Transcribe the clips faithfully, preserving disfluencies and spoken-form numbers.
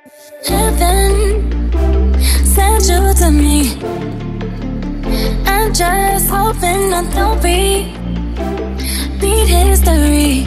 Heaven sent you to me. I'm just hoping I don't be beat history.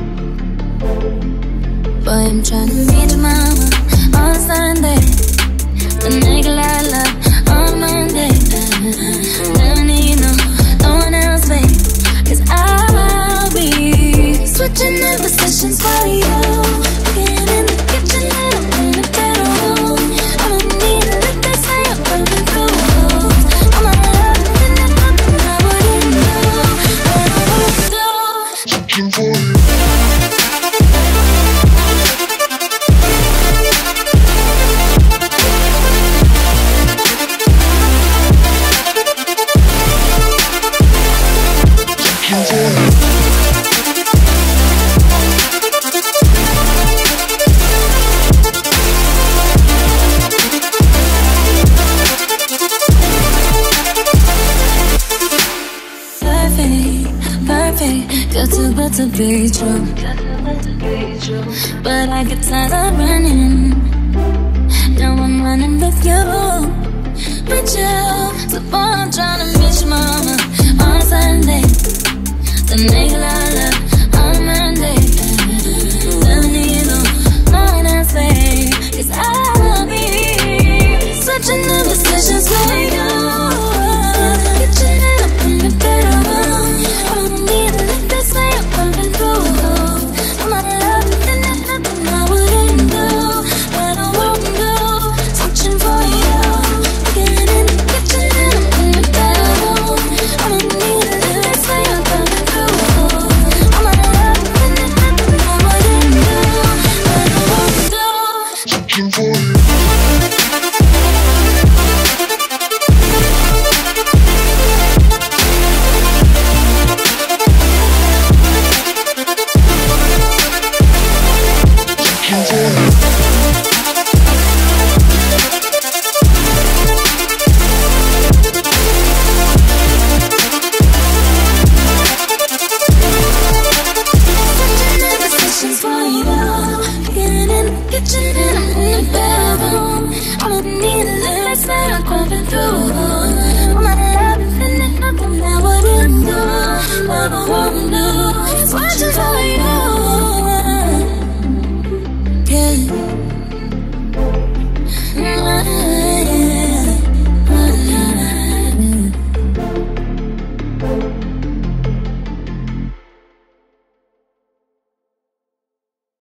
Boy, I'm trying to meet your mama on Sunday, the nigga I love on Monday. Don't need no, no one else, babe, 'cause I'll be switching in positions for you. Getting in the kitchen and I'm in the bedroom. I'ma need to let that say I'm burning through. I'm not loving it, nothing I wouldn't do. What I would do. Switching for you. Good too good to be true, but I get tired of running. Now I'm running with you, with you. So boy, I'm trying to meet your mama on Sunday, the nigga I love on Monday. Don't need no, no one else, babe, 'cause I'll be switching the decisions for you. Kitchen and up in the bedroom. I don't need to let this way I'm coming through. I'm not loving it, there's nothing I wouldn't do. What I won't do, switching for you. Getting in the kitchen and up in the bedroom. I don't need to let this way I'm coming through. I'm not loving it, there's nothing I wouldn't do. What I won't do, switching for you. I'm not loving it, nothing I wouldn't do. What I wanna do.